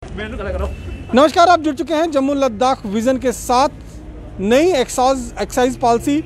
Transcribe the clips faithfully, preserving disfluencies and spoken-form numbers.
नमस्कार, आप जुड़ चुके हैं जम्मू लद्दाख विजन के साथ। नई एक्साइज एक्साइज पॉलिसी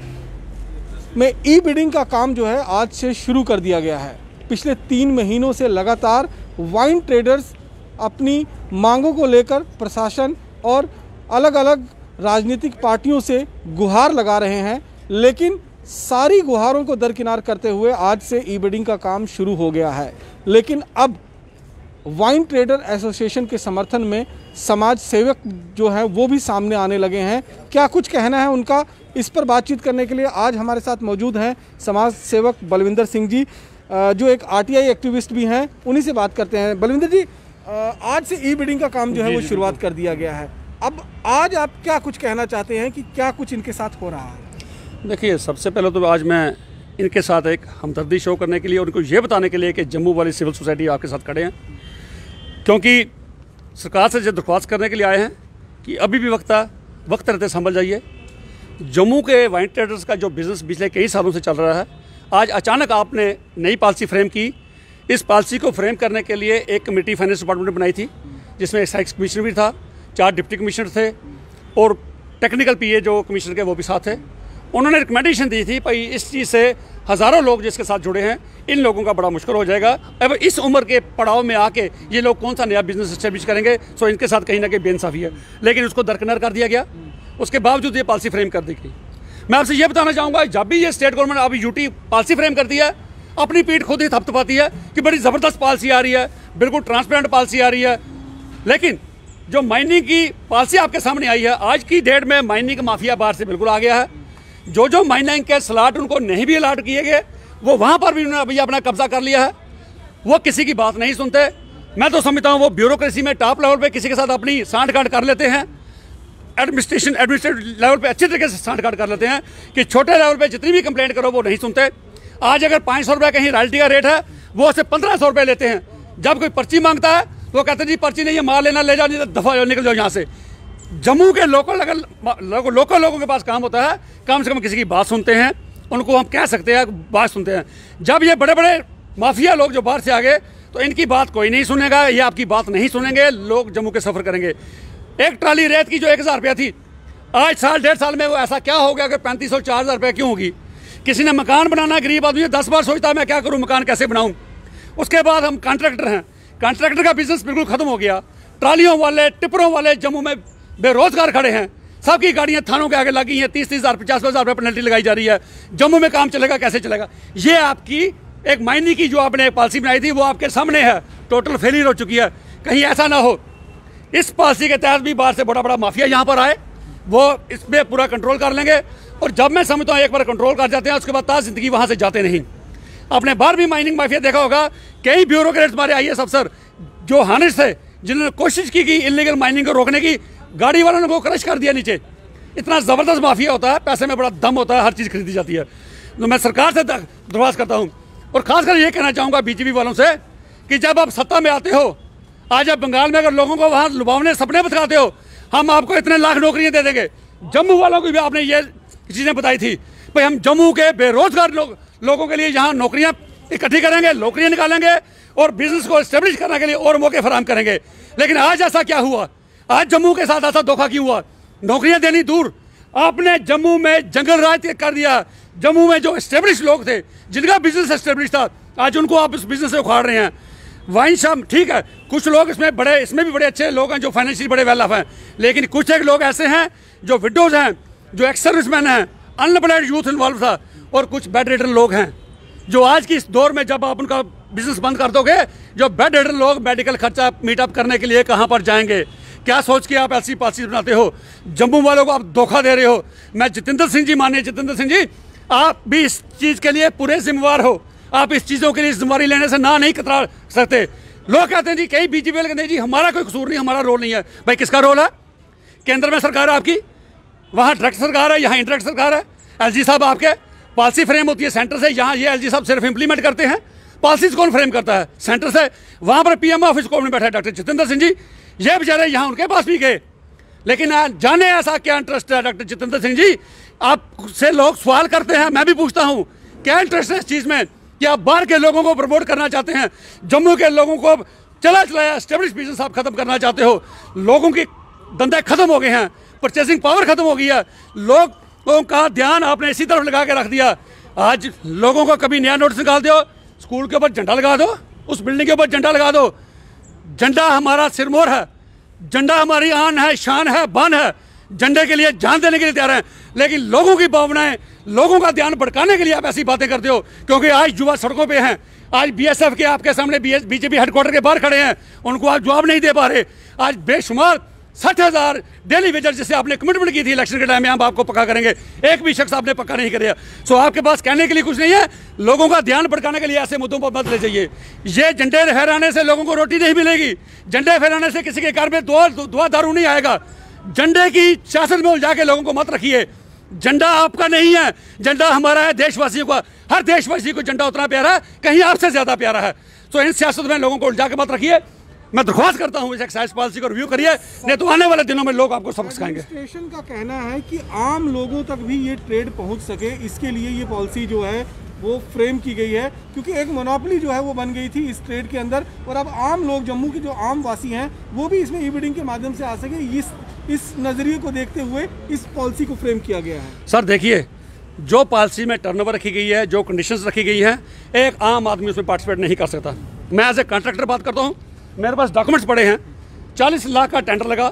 में ई बिडिंग का काम जो है आज से शुरू कर दिया गया है। पिछले तीन महीनों से लगातार वाइन ट्रेडर्स अपनी मांगों को लेकर प्रशासन और अलग अलग राजनीतिक पार्टियों से गुहार लगा रहे हैं, लेकिन सारी गुहारों को दरकिनार करते हुए आज से ई बिडिंग का काम शुरू हो गया है। लेकिन अब वाइन ट्रेडर एसोसिएशन के समर्थन में समाज सेवक जो हैं वो भी सामने आने लगे हैं। क्या कुछ कहना है उनका, इस पर बातचीत करने के लिए आज हमारे साथ मौजूद हैं समाज सेवक बलविंदर सिंह जी, जो एक आरटीआई एक्टिविस्ट भी हैं। उन्हीं से बात करते हैं। बलविंदर जी, आज से ई बिडिंग का काम जो है वो शुरुआत कर दिया गया है। अब आज आप क्या कुछ कहना चाहते हैं कि क्या कुछ इनके साथ हो रहा है? देखिए, सबसे पहले तो आज मैं इनके साथ एक हमदर्दी शो करने के लिए, उनको ये बताने के लिए कि जम्मू वाली सिविल सोसाइटी आपके साथ खड़े हैं, क्योंकि सरकार से जो दरख्वास्त करने के लिए आए हैं कि अभी भी वक्त वक्त रहते संभल जाइए। जम्मू के वाइन ट्रेडर्स का जो बिज़नेस पिछले कई सालों से चल रहा है, आज अचानक आपने नई पॉलिसी फ्रेम की। इस पॉलिसी को फ्रेम करने के लिए एक कमेटी फाइनेंस डिपार्टमेंट ने बनाई थी, जिसमें एक्साइज कमिश्नर भी था, चार डिप्टी कमिश्नर थे और टेक्निकल पीए जो कमिश्नर के वो भी साथ थे। उन्होंने रिकमेंडेशन दी थी भाई इस चीज़ से हज़ारों लोग जिसके साथ जुड़े हैं, इन लोगों का बड़ा मुश्किल हो जाएगा। अब इस उम्र के पड़ाव में आके ये लोग कौन सा नया बिजनेस एस्टेब्लिश करेंगे? सो इनके साथ कहीं ना कहीं बेइंसाफी है, लेकिन उसको दरकिनार कर दिया गया। उसके बावजूद ये पॉलिसी फ्रेम कर दी गई। मैं आपसे ये बताना चाहूँगा, जब भी ये स्टेट गवर्नमेंट अभी यूटी पॉलिसी फ्रेम करती है, अपनी पीठ खुद ही थपथपाती है कि बड़ी ज़बरदस्त पॉलिसी आ रही है, बिल्कुल ट्रांसपेरेंट पॉलिसी आ रही है। लेकिन जो माइनिंग की पॉलिसी आपके सामने आई है, आज की डेट में माइनिंग का माफिया बाहर से बिल्कुल आ गया है। जो जो माइनिंग के स्लॉट उनको नहीं भी अलाट किए गए, वो वहाँ पर भी उन्होंने अभी अपना कब्जा कर लिया है। वो किसी की बात नहीं सुनते। मैं तो समझता हूँ वो ब्यूरोक्रेसी में टॉप लेवल पे किसी के साथ अपनी सांठ गांठ कर लेते हैं, एडमिनिस्ट्रेशन एडमिनिस्ट्रेटिव लेवल पे अच्छी तरीके से सांठ गांठ कर लेते हैं कि छोटे लेवल पे जितनी भी कंप्लेंट करो वो नहीं सुनते। आज अगर पाँच सौ रुपये कहीं रॉयल्टी का रेट है, वो उससे पंद्रह सौ रुपये लेते हैं। जब कोई पर्ची मांगता है तो वो कहते हैं जी पर्ची नहीं है, माल लेना ले जाओ, नहीं तो दफा जाओ, निकल जाओ यहाँ से। जम्मू के लोकल अगर लोकल लोकल लोगों के पास काम होता है, कम से कम किसी की बात सुनते हैं, उनको हम कह सकते हैं बात सुनते हैं। जब ये बड़े बड़े माफिया लोग जो बाहर से आ गए, तो इनकी बात कोई नहीं सुनेगा, ये आपकी बात नहीं सुनेंगे। लोग जम्मू के सफ़र करेंगे। एक ट्राली रेत की जो एक हज़ार रुपया थी, आज साल डेढ़ साल में वो ऐसा क्या हो गया कि पैंतीस सौ चार हज़ार रुपये क्यों होगी? किसी ने मकान बनाना, गरीब आदमी दस बार सोचता है मैं क्या करूँ, मकान कैसे बनाऊँ। उसके बाद हम कॉन्ट्रैक्टर हैं, कॉन्ट्रैक्टर का बिजनेस बिल्कुल खत्म हो गया। ट्रालियों वाले, टिपरों वाले जम्मू में बेरोजगार खड़े हैं, सबकी गाड़ियां थानों के आगे लगी हैं, तीस तीस हज़ार पचास हज़ार रुपये पेनल्टी लगाई जा रही है। जम्मू में काम चलेगा कैसे चलेगा? ये आपकी एक मायने की जो आपने पॉलिसी बनाई थी वो आपके सामने है, टोटल फेलियर हो चुकी है। कहीं ऐसा ना हो इस पॉलिसी के तहत भी बाहर से बड़ा बड़ा माफिया यहाँ पर आए, वो इसमें पूरा कंट्रोल कर लेंगे। और जब मैं समझता हूँ एक बार कंट्रोल कर जाते हैं, उसके बाद ताज़ जिंदगी वहाँ से जाते नहीं। आपने बाहर भी माइनिंग माफिया देखा होगा, कई ब्यूरोक्रेट्स हमारे आई एस अफसर जो हानिश थे, जिन्होंने कोशिश की कि इलीगल माइनिंग को रोकने की, गाड़ी वालों ने वो क्रश कर दिया नीचे। इतना ज़बरदस्त माफिया होता है, पैसे में बड़ा दम होता है, हर चीज़ खरीदी जाती है। तो मैं सरकार से दरख्वास्त करता हूँ और खासकर ये कहना चाहूँगा बीजेपी वालों से कि जब आप सत्ता में आते हो, आज आप बंगाल में अगर लोगों को वहाँ लुभावने सपने बताते हो, हम आपको इतने लाख नौकरियाँ दे देंगे। जम्मू वालों को भी आपने ये चीज़ें बताई थी भाई हम जम्मू के बेरोजगार लोग लोगों के लिए यहाँ नौकरियाँ इकट्ठी करेंगे, नौकरियाँ निकालेंगे और बिजनेस को एस्टेब्लिश करने के लिए और मौके फराहम करेंगे। लेकिन आज ऐसा क्या हुआ? आज जम्मू के साथ ऐसा धोखा क्यों हुआ? नौकरियां देनी दूर, आपने जम्मू में जंगल राज कर दिया। जम्मू में जो एस्टेब्लिश लोग थे, जिनका बिजनेस एस्टेब्लिश था, आज उनको आप इस बिजनेस से उखाड़ रहे हैं। वाइन शॉप ठीक है, कुछ लोग इसमें बड़े इसमें भी बड़े अच्छे लोग हैं जो फाइनेंशियली बड़े वेल ऑफ हैं, लेकिन कुछ एक लोग ऐसे हैं जो विडोज हैं, जो एक्स सर्विसमैन हैं, अनएम्प्लॉयड यूथ इन्वॉल्व था, और कुछ बेड रिडन लोग हैं जो आज की इस दौर में जब आप उनका बिजनेस बंद कर दोगे, जो बेड रिडन लोग मेडिकल खर्चा मीटअप करने के लिए कहाँ पर जाएंगे? क्या सोच के आप ऐसी पॉलिसी बनाते हो? जम्मू वालों को आप धोखा दे रहे हो। मैं जितेंद्र सिंह जी, मानिए जितेंद्र सिंह जी, आप भी इस चीज़ के लिए पूरे जिम्मेवार हो। आप इस चीज़ों के लिए जिम्मेवारी लेने से ना नहीं कतरा सकते। लोग कहते हैं जी, कई बीजेपी वाले कहते हैं जी हमारा कोई कसूर नहीं, हमारा रोल नहीं है। भाई किसका रोल है? केंद्र में सरकार है आपकी, वहाँ डायरेक्ट सरकार है, यहाँ इनडायरेक्ट सरकार है। एल जी साहब आपके पॉलिसी फ्रेम होती है सेंटर से, यहाँ ये एल जी साहब सिर्फ इंप्लीमेंट करते हैं। पॉलिसीज कौन फ्रेम करता है? सेंटर से। वहाँ पर पीएम ऑफिस कौन बैठा है? डॉक्टर जितेंद्र सिंह जी। ये बेचारे यहाँ उनके पास भी गए, लेकिन जाने ऐसा क्या इंटरेस्ट है डॉक्टर जितेंद्र सिंह जी? आपसे लोग सवाल करते हैं, मैं भी पूछता हूँ, क्या इंटरेस्ट है इस चीज़ में कि आप बाहर के लोगों को प्रमोट करना चाहते हैं, जम्मू के लोगों को चला चलाया एस्टेब्लिश बिजनेस आप खत्म करना चाहते हो। लोगों के धंधे खत्म हो गए हैं, परचेसिंग पावर खत्म हो गई है, लोगों का ध्यान आपने इसी तरफ लगा के रख दिया। आज लोगों को कभी नया नोटिस निकाल दो, स्कूल के ऊपर झंडा लगा दो, उस बिल्डिंग के ऊपर झंडा लगा दो। झंडा हमारा सिरमौर है, झंडा हमारी आन है, शान है, बान है, झंडे के लिए जान देने के लिए तैयार हैं। लेकिन लोगों की भावनाएं, लोगों का ध्यान भटकाने के लिए आप ऐसी बातें करते हो, क्योंकि आज युवा सड़कों पे हैं। आज बीएसएफ के आपके सामने बीजेपी हेडक्वार्टर के बाहर खड़े हैं, उनको आप जवाब नहीं दे पा रहे। आज बेशुमार साठ हजार डेली वेजर जिसे आपने कमिटमेंट की थी इलेक्शन के टाइम में हम आपको पक्का करेंगे, एक भी शख्स आपने पक्का नहीं किया। सो आपके पास कहने के लिए कुछ नहीं है, लोगों का ध्यान भटकाने के लिए ऐसे मुद्दों पर मत ले जाइए। ये झंडे फहराने से लोगों को रोटी नहीं मिलेगी, झंडे फहराने से किसी के घर में दुआ दुआ दारू नहीं आएगा। झंडे की सियासत में उलझा के लोगों को मत रखिए। झंडा आपका नहीं है, झंडा हमारा है, देशवासियों का। हर देशवासी को झंडा उतना प्यारा है, कहीं आपसे ज्यादा प्यारा है। तो इन सियासत में लोगों को उलझा के मत रखिए। मैं दरख्वास्त करता हूं इस एक्साइज पॉलिसी को रिव्यू करिए, नहीं तो आने वाले दिनों में लोग आपको सबक सिखाएंगे। एडमिनिस्ट्रेशन का कहना है कि आम लोगों तक भी ये ट्रेड पहुंच सके, इसके लिए ये पॉलिसी जो है वो फ्रेम की गई है, क्योंकि एक मोनोपोली जो है वो बन गई थी इस ट्रेड के अंदर। और अब आम लोग, जम्मू के जो आम वासी हैं, वो भी इसमें ई बिडिंग के माध्यम से आ सके, इस इस नजरिए को देखते हुए इस पॉलिसी को फ्रेम किया गया है। सर देखिए, जो पॉलिसी में टर्नओवर रखी गई है, जो कंडीशंस रखी गई हैं, एक आम आदमी उसमें पार्टिसिपेट नहीं कर सकता। मैं एज ए कॉन्ट्रैक्टर बात करता हूँ, मेरे पास डॉक्यूमेंट्स पड़े हैं। चालीस लाख का टेंडर लगा,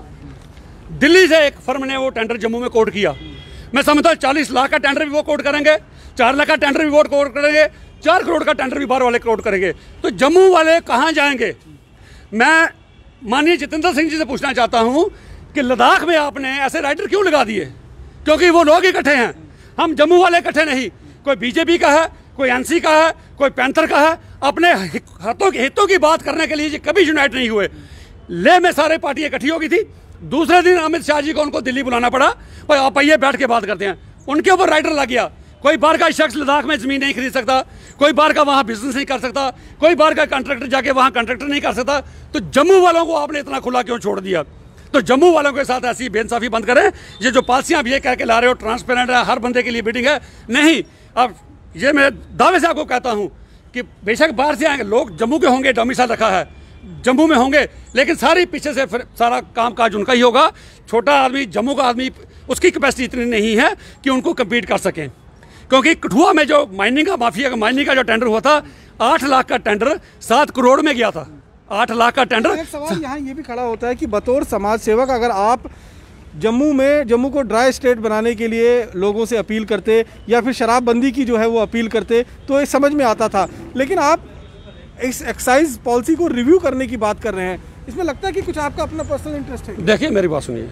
दिल्ली से एक फर्म ने वो टेंडर जम्मू में कोट किया। मैं समझता हूँ चालीस लाख का टेंडर भी वो कोट करेंगे, चार लाख का टेंडर भी वो कोट करेंगे, चार करोड़ का टेंडर भी बाहर वाले कोट करेंगे। तो जम्मू वाले कहाँ जाएंगे? मैं माननीय जितेंद्र सिंह जी से पूछना चाहता हूँ कि लद्दाख में आपने ऐसे राइडर क्यों लगा दिए? क्योंकि वो लोग इकट्ठे हैं, हम जम्मू वाले इकट्ठे नहीं। कोई बीजेपी का है, कोई एनसी का है, कोई पैंथर का है। अपने हितों की हितों की बात करने के लिए ये कभी यूनाइट नहीं हुए। ले में सारे पार्टी इकट्ठी हो गई थी, दूसरे दिन अमित शाह जी को उनको दिल्ली बुलाना पड़ा, और आप आइए बैठ के बात करते हैं। उनके ऊपर राइडर लग गया। कोई बाहर का शख्स लद्दाख में जमीन नहीं खरीद सकता, कोई बाहर का वहाँ बिजनेस नहीं कर सकता, कोई बाहर का कॉन्ट्रैक्टर जाके वहाँ कॉन्ट्रैक्टर नहीं कर सकता। तो जम्मू वालों को आपने इतना खुला क्यों छोड़ दिया? तो जम्मू वालों के साथ ऐसी बेइंसाफी बंद करें। ये जो पॉलिसियां आप ये कह के ला रहे हो ट्रांसपेरेंट है, हर बंदे के लिए बिडिंग है, नहीं। अब ये मैं दावे से आपको कहता हूं कि बेशक बाहर से आएंगे लोग, जम्मू के होंगे, डोमिसाइल रखा है, जम्मू में होंगे, लेकिन सारी पीछे से फिर सारा काम काज उनका ही होगा। छोटा आदमी, जम्मू का आदमी, उसकी कैपेसिटी इतनी नहीं है कि उनको कम्पीट कर सकें। क्योंकि कठुआ में जो माइनिंग का माफिया का माइनिंग का जो टेंडर हुआ था, आठ लाख का टेंडर सात करोड़ में गया था। आठ लाख का टेंडर। एक सवाल यहाँ ये भी खड़ा होता है कि बतौर समाज सेवक अगर आप जम्मू में जम्मू को ड्राई स्टेट बनाने के लिए लोगों से अपील करते या फिर शराबबंदी की जो है वो अपील करते तो ये समझ में आता था, लेकिन आप इस एक्साइज पॉलिसी को रिव्यू करने की बात कर रहे हैं, इसमें लगता है कि कुछ आपका अपना पर्सनल इंटरेस्ट है। देखिए मेरी बात सुनिए,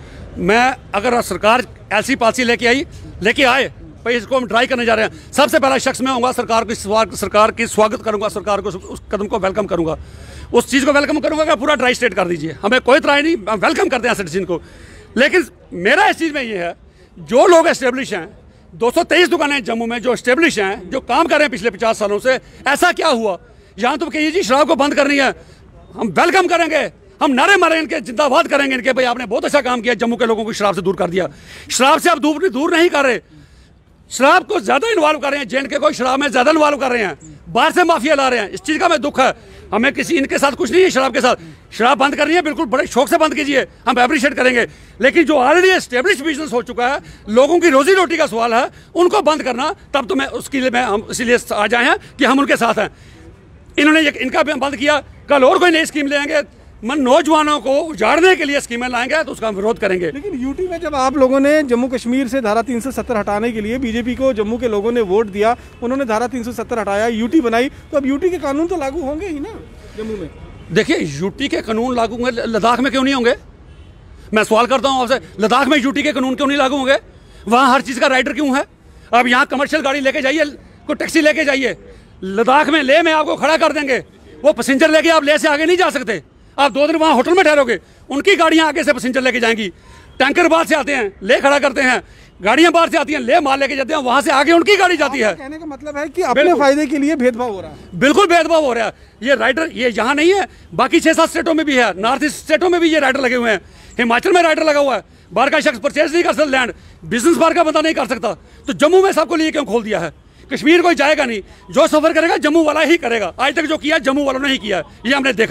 मैं अगर सरकार ऐसी पॉलिसी लेके आई लेके आए भाई इसको हम ट्राई करने जा रहे हैं, सबसे पहला शख्स मैं होऊंगा सरकार की सरकार की स्वागत करूंगा, सरकार को उस कदम को वेलकम करूंगा, उस चीज़ को वेलकम करूंगा कि पूरा ड्राई स्टेट कर दीजिए, हमें कोई इतराई नहीं, हम वेलकम करते हैं सिटीजन को। लेकिन मेरा इस चीज़ में ये है, जो लोग एस्टेब्लिश हैं, दो सौ तेईस दुकानें जम्मू में जो एस्टेब्लिश हैं, जो काम कर रहे हैं पिछले पचास सालों से, ऐसा क्या हुआ यहाँ तो कहिए जी शराब को बंद करनी है, हम वेलकम करेंगे, हम नारे मारेंगे इनके, जिंदाबाद करेंगे इनके, भाई आपने बहुत अच्छा काम किया, जम्मू के लोगों को शराब से दूर कर दिया। शराब से आप दूर दूर नहीं कर रहे, शराब को ज्यादा इन्वॉल्व कर रहे हैं, जे एंड के को शराब में ज्यादा इन्वॉल्व कर रहे हैं, बाहर से माफिया ला रहे हैं। इस चीज का मैं दुख है, हमें किसी इनके साथ कुछ नहीं है, शराब के साथ शराब बंद करनी है, बिल्कुल बड़े शौक से बंद कीजिए, हम अप्रिशिएट करेंगे। लेकिन जो ऑलरेडी एस्टेब्लिश बिजनेस हो चुका है, लोगों की रोजी रोटी का सवाल है, उनको बंद करना, तब तो मैं उसके लिए मैं हम इसीलिए आ जाए हैं कि हम उनके साथ हैं। इन्होंने इनका बंद किया, कल और कोई नई स्कीम ले आएंगे, मन नौजवानों को उजाड़ने के लिए स्कीमें लाएंगे तो उसका हम विरोध करेंगे। लेकिन यूटी में जब आप लोगों ने जम्मू कश्मीर से धारा तीन सौ सत्तर हटाने के लिए बीजेपी को जम्मू के लोगों ने वोट दिया, उन्होंने धारा तीन सौ सत्तर हटाया, यूटी बनाई, तो अब यूटी के कानून तो लागू होंगे ही ना जम्मू में। देखिए यूटी के कानून लागू होंगे, लद्दाख में क्यों नहीं होंगे? मैं सवाल करता हूँ आपसे, लद्दाख में यूटी के कानून क्यों नहीं लागू होंगे? वहाँ हर चीज़ का राइडर क्यों है? अब यहाँ कमर्शियल गाड़ी लेके जाइए, कोई टैक्सी लेके जाइए, लद्दाख में ले में आपको खड़ा कर देंगे, वो पैसेंजर लेके आप ले से आगे नहीं जा सकते, आप दो दिन वहाँ होटल में ठहरोगे, उनकी गाड़ियाँ आगे से पैसेंजर लेके जाएंगी, टैंकर बाहर से आते हैं, ले खड़ा करते हैं, गाड़ियाँ बाहर से आती हैं, ले माल लेके जाते हैं, वहाँ से आगे उनकी गाड़ी जाती है। कहने का मतलब है कि अपने फायदे के लिए भेदभाव हो रहा है। बिल्कुल भेदभाव हो रहा है। ये राइडर ये यहाँ नहीं है, बाकी छह सात स्टेटों में भी है, नॉर्थ ईस्ट स्टेटों में भी ये राइडर लगे हुए हैं, हिमाचल में राइडर लगा हुआ है, बाहर का शख्स परचेज नहीं कर सकता लैंड, बिजनेस बाहर का बंदा नहीं कर सकता, तो जम्मू में सबको लिए क्यों खोल दिया है? कश्मीर कोई जाएगा नहीं, जो सफर करेगा जम्मू वाला ही करेगा। आज तक जो किया जम्मू वालों ने ही किया, ये हमने देखा है।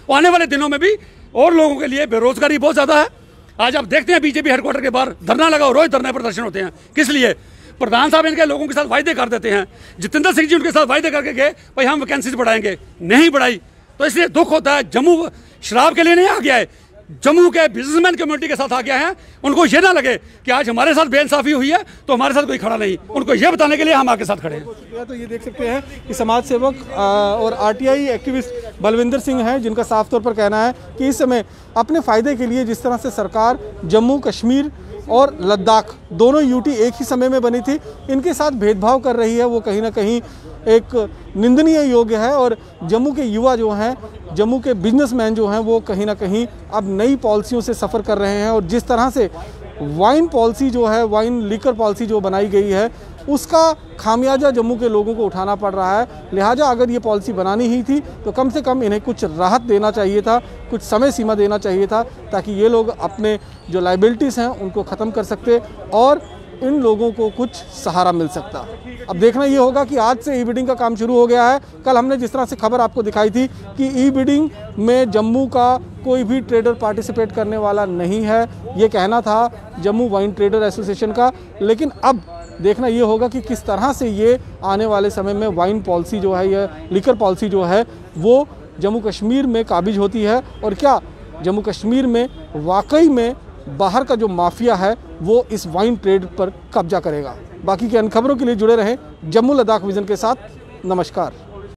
आने वाले दिनों में भी और लोगों के लिए बेरोजगारी बहुत ज़्यादा है। आज आप देखते हैं बीजेपी हेडक्वार्टर के बाहर धरना लगा, रोज धरना प्रदर्शन होते हैं। किस लिए? प्रधान साहब इनके लोगों के साथ वायदे कर देते हैं। जितेंद्र सिंह जी उनके साथ वायदे करके गए भाई हम वैकेंसीज बढ़ाएंगे, नहीं बढ़ाई, तो इसलिए दुख होता है। जम्मू शराब के लिए नहीं आ गया है, जम्मू के बिजनेसमैन कम्युनिटी के साथ आ गया है। उनको ये ना लगे कि आज हमारे साथ बेइंसाफी हुई है तो हमारे साथ कोई खड़ा नहीं, उनको ये बताने के लिए हम आपके साथ खड़े हैं। तो ये देख सकते हैं कि समाज सेवक और आरटीआई एक्टिविस्ट बलविंदर सिंह हैं, जिनका साफ तौर पर कहना है कि इस समय अपने फ़ायदे के लिए जिस तरह से सरकार जम्मू कश्मीर और लद्दाख दोनों यूटी एक ही समय में बनी थी, इनके साथ भेदभाव कर रही है, वो कहीं ना कहीं एक निंदनीय योग्य है। और जम्मू के युवा जो हैं, जम्मू के बिजनेसमैन जो हैं, वो कहीं ना कहीं अब नई पॉलिसियों से सफ़र कर रहे हैं। और जिस तरह से वाइन पॉलिसी जो है, वाइन लीकर पॉलिसी जो बनाई गई है, उसका खामियाजा जम्मू के लोगों को उठाना पड़ रहा है। लिहाजा अगर ये पॉलिसी बनानी ही थी तो कम से कम इन्हें कुछ राहत देना चाहिए था, कुछ समय सीमा देना चाहिए था, ताकि ये लोग अपने जो लाइबिलिटीज़ हैं उनको ख़त्म कर सकते और इन लोगों को कुछ सहारा मिल सकता। अब देखना ये होगा कि आज से ई बिडिंग का काम शुरू हो गया है। कल हमने जिस तरह से खबर आपको दिखाई थी कि ई बिडिंग में जम्मू का कोई भी ट्रेडर पार्टिसिपेट करने वाला नहीं है, ये कहना था जम्मू वाइन ट्रेडर एसोसिएशन का। लेकिन अब देखना ये होगा कि किस तरह से ये आने वाले समय में वाइन पॉलिसी जो है, या लीकर पॉलिसी जो है, वो जम्मू कश्मीर में काबिज होती है, और क्या जम्मू कश्मीर में वाकई में बाहर का जो माफिया है वो इस वाइन ट्रेड पर कब्जा करेगा। बाकी की अन्य खबरों के लिए जुड़े रहें जम्मू लद्दाख विजन के साथ। नमस्कार।